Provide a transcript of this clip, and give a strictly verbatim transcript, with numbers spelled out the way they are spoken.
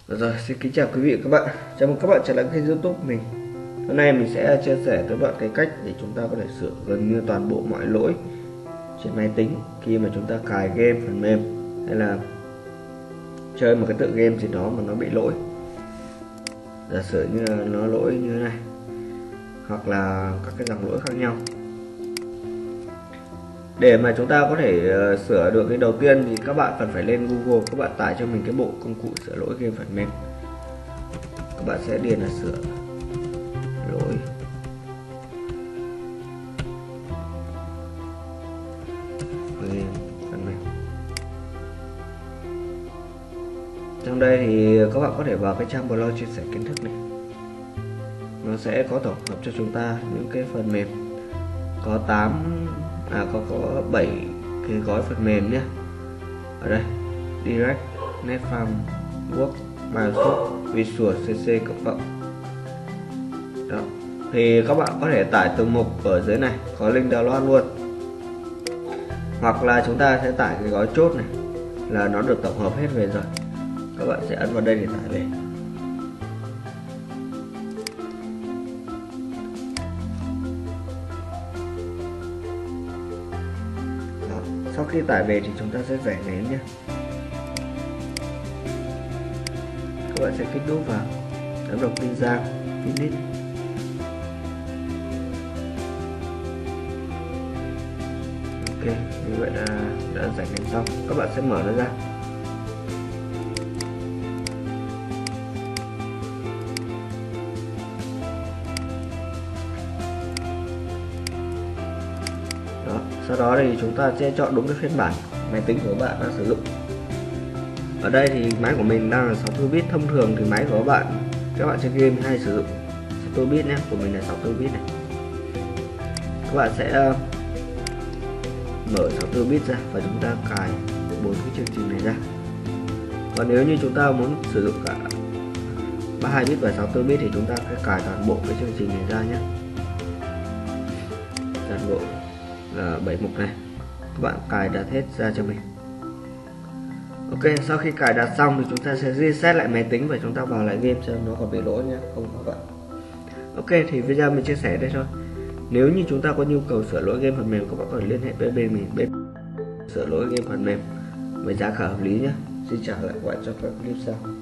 Rồi, xin kính chào quý vị và các bạn. Chào mừng các bạn trở lại kênh YouTube của mình. Hôm nay mình sẽ chia sẻ tới bạn cái cách để chúng ta có thể sửa gần như toàn bộ mọi lỗi trên máy tính khi mà chúng ta cài game phần mềm hay là chơi một cái tựa game gì đó mà nó bị lỗi. Giả sử như là nó lỗi như thế này, hoặc là các cái dòng lỗi khác nhau. Để mà chúng ta có thể uh, sửa được cái đầu tiên thì các bạn cần phải lên Google, các bạn tải cho mình cái bộ công cụ sửa lỗi game phần mềm. Các bạn sẽ điền là sửa lỗi game phần mềm. Trong đây thì các bạn có thể vào cái trang blog chia sẻ kiến thức này, nó sẽ có tổng hợp cho chúng ta những cái phần mềm có tám à có có bảy cái gói phần mềm nhé. Ở đây Direct, Netfarm, Work, Microsoft, Visual xê xê cộng cộng. Đó. Thì các bạn có thể tải từ mục ở dưới này, có link download luôn. Hoặc là chúng ta sẽ tải cái gói chốt này, là nó được tổng hợp hết về rồi. Các bạn sẽ ấn vào đây để tải về. Sau khi tải về thì chúng ta sẽ giải nén nhé. Các bạn sẽ kích đúp vào, ấn vào pin ra, finish. Ok, như vậy là đã giải nén xong. Các bạn sẽ mở nó ra. Đó, sau đó thì chúng ta sẽ chọn đúng cái phiên bản máy tính của bạn đang sử dụng. Ở đây thì máy của mình đang là sáu mươi tư bit. Thông thường thì máy của các bạn các bạn chơi game hay sử dụng sáu mươi tư bit nhé, của mình là sáu mươi tư bit này. Các bạn sẽ mở sáu mươi tư bit ra và chúng ta cài bốn cái chương trình này ra. Còn nếu như chúng ta muốn sử dụng cả ba mươi hai bit và sáu mươi tư bit thì chúng ta phải cài toàn bộ cái chương trình này ra nhé. Toàn bộ là bảy mục này, các bạn cài đặt hết ra cho mình. Ok, sau khi cài đặt xong thì chúng ta sẽ reset lại máy tính và chúng ta vào lại game xem nó còn bị lỗi nhé, không các bạn. Ok, thì video mình chia sẻ đây thôi. Nếu như chúng ta có nhu cầu sửa lỗi game phần mềm, các bạn có thể liên hệ với bên mình, bên sửa lỗi game phần mềm với giá cả hợp lý nhé. Xin chào lại các bạn trong các clip sau.